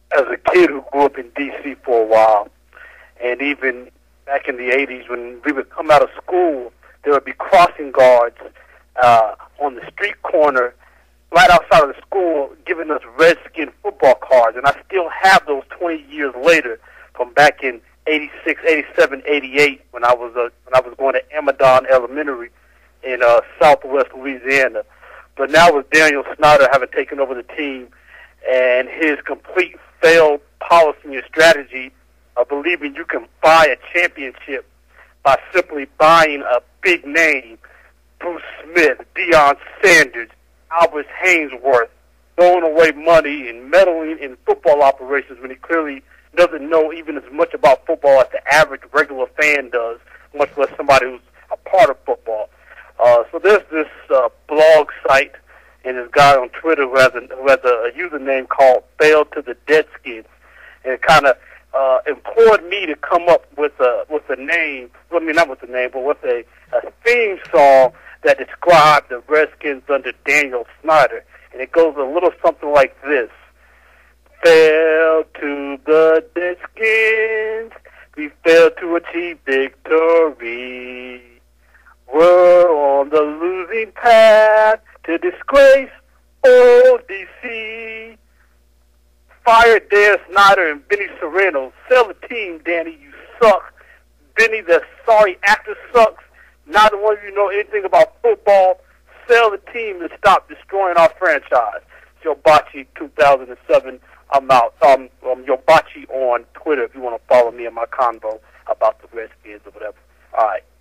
as a kid who grew up in D.C. for a while, and even back in the 80s when we would come out of school, there would be crossing guards on the street corner right outside of the school giving us Redskin football cards. And I still have those 20 years later from back in 86, 87, 88 when I was going to Amadon Elementary in southwest Louisiana. But now with Daniel Snyder having taken over the team and his complete failed policy and strategy of believing you can buy a championship by simply buying a big name, Bruce Smith, Deion Sanders, Albert Haynesworth, throwing away money and meddling in football operations when he clearly doesn't know even as much about football as the average regular fan does, much less somebody who's a part of football. So there's this blog site and this guy on Twitter who has a username called Fail to the Deadskins, and it kind of implored me to come up with a name. Well, I mean, not with a name, but with a theme song that described the Redskins under Daniel Snyder, and it goes a little something like this: Fail to the Redskins, we failed to achieve victory. We're on the losing path to disgrace ODC. Fire Dan Snyder and Benny Serrano. Sell the team, Danny, you suck. Benny, the sorry actor, sucks. Neither one of you know anything about football. Sell the team and stop destroying our franchise. Joe Bocci, 2007. I'm out. Joe Bocci on Twitter if you want to follow me in my convo about the Redskins or whatever. All right.